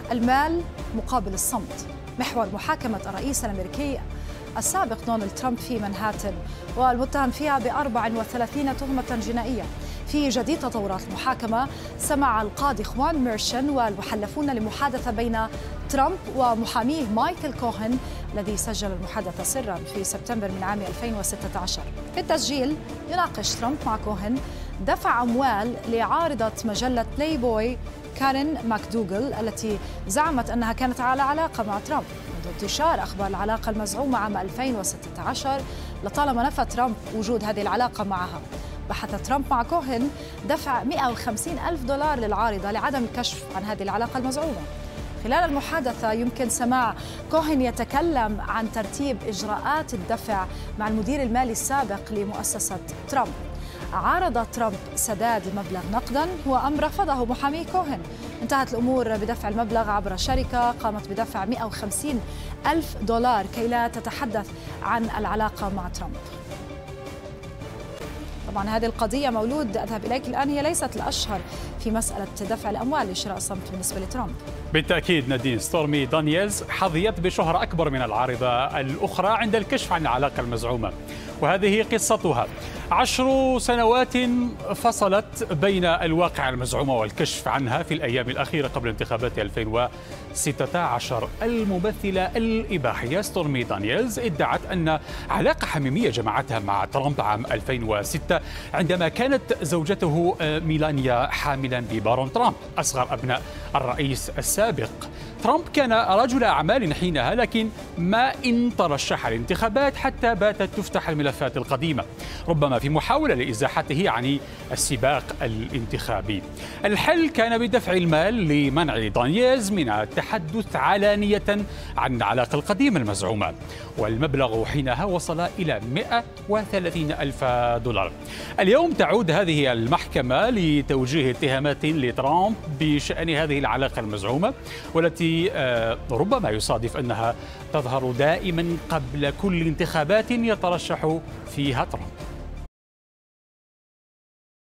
المال مقابل الصمت، محور محاكمة الرئيس الأمريكي السابق دونالد ترامب في منهاتن، والمتهم فيها ب34 تهمة جنائية. في جديد تطورات المحاكمة، سمع القاضي خوان ميرشن والمحلفون لمحادثة بين ترامب ومحاميه مايكل كوهن الذي سجل المحادثة سرا في سبتمبر من عام 2016. في التسجيل يناقش ترامب مع كوهن دفع أموال لعارضة مجلة بلاي بوي كارين ماكدوغل التي زعمت أنها كانت على علاقة مع ترامب. منذ انتشار أخبار العلاقة المزعومة عام 2016 لطالما نفى ترامب وجود هذه العلاقة معها. بحث ترامب مع كوهن دفع $150,000 للعارضة لعدم الكشف عن هذه العلاقة المزعومة. خلال المحادثة يمكن سماع كوهن يتكلم عن ترتيب إجراءات الدفع مع المدير المالي السابق لمؤسسة ترامب. عارض ترامب سداد المبلغ نقدا، هو أمر رفضه محامي كوهن. انتهت الأمور بدفع المبلغ عبر شركة قامت بدفع $150,000 كي لا تتحدث عن العلاقة مع ترامب. طبعا هذه القضية مولود أذهب إليك الآن هي ليست الأشهر في مسألة دفع الأموال لشراء الصمت بالنسبة لترامب. بالتأكيد نادين، ستورمي دانييلز حظيت بشهرة أكبر من العارضة الأخرى عند الكشف عن العلاقة المزعومة، وهذه قصتها. 10 سنوات فصلت بين الواقع المزعومة والكشف عنها في الأيام الأخيرة قبل انتخابات 2016. الممثلة الإباحية ستورمي دانييلز ادعت أن علاقة حميمية جمعتها مع ترامب عام 2006 عندما كانت زوجته ميلانيا حاملا ببارون ترامب أصغر أبناء الرئيس السابق. ترامب كان رجل أعمال حينها، لكن ما إن ترشح الانتخابات حتى باتت تفتح الملفات القديمة، ربما في محاولة لإزاحته عن السباق الانتخابي. الحل كان بدفع المال لمنع دانييلز من التحدث علانية عن العلاقة القديمة المزعومة، والمبلغ حينها وصل إلى $130,000. اليوم تعود هذه المحكمة لتوجيه اتهامات لترامب بشأن هذه العلاقة المزعومة، والتي ربما يصادف أنها تظهر دائما قبل كل انتخابات يترشح فيها ترامب.